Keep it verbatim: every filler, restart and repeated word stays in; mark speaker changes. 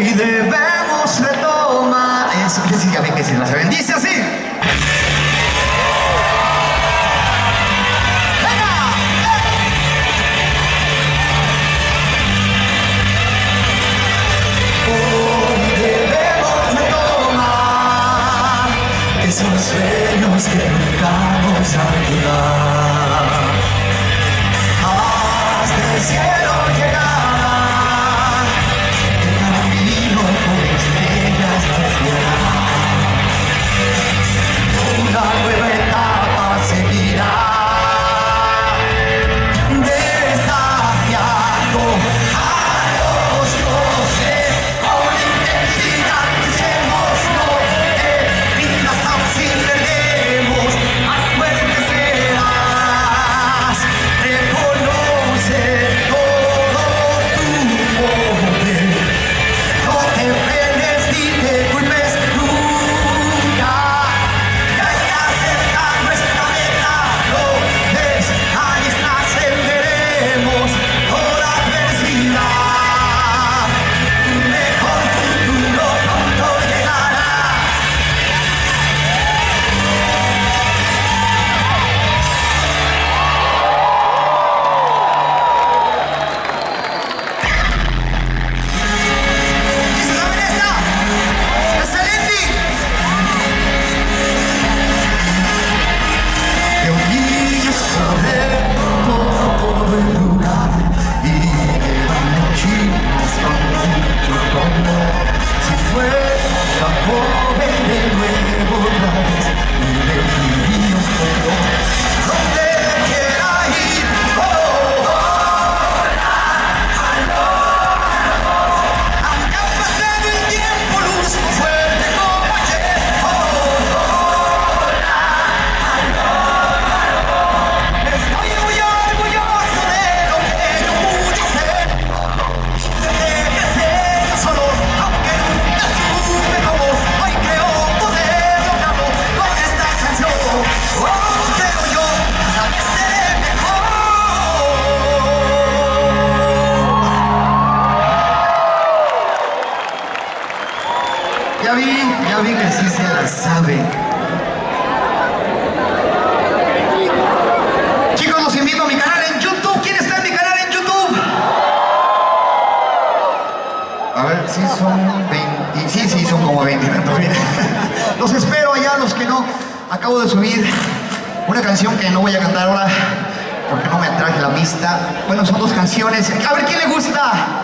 Speaker 1: Hoy debemos retomar. Eso, que sí, ya ven que se la saben. Dice así. Esos sueños que nunca nos olvidar. Hasta el cielo llegar, el camino con estrellas desviará. Una nueva etapa seguirá, desafiando a los dioses con intensidad. Dejémonos de vidas auxiliaremos, más fuerte serás. Reconoce todo tu poder, no te frenes ni te culpes nunca. Ya está cerca nuestra meta, lo ves, ahí trascenderemos toda adversidad. Un mejor futuro pronto llegará. ¿Y se saben esta? ¡Excelente! Que un niño sabe todo el lugar y que van mochilas con mucho dolor. Si fuera joven de nuevo otra vez y le diríamos todo donde quiera ir. Oh, oh, aunque ha pasado el tiempo, luz fuerte como ayer. Oh, estoy muy orgulloso de lo que yo pude ser. Desde que ser solo, aunque nunca supe cómo, hoy creo poder lograrlo con esta canción. Oh, creo yo, cada vez seré mejor. Ya vi, ya vi que sí se la sabe. Chicos, los invito a mi canal en YouTube. ¿Quién está en mi canal en YouTube? A ver, sí son veinte. Sí, sí, son como veinte y tantos. Miren. Los espero allá, los que no. Acabo de subir una canción que no voy a cantar ahora porque no me traje la pista. Bueno, son dos canciones. A ver, ¿quién le gusta?